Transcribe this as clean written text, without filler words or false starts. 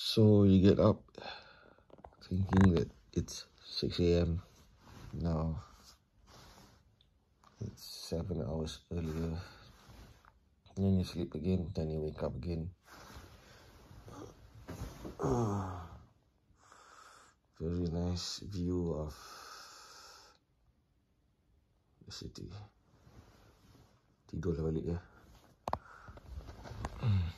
So you get up thinking that it's 6 a.m. Now it's 7 hours earlier. Then you sleep again, then you wake up again. Very nice view of the city. Tidur lah balik ya.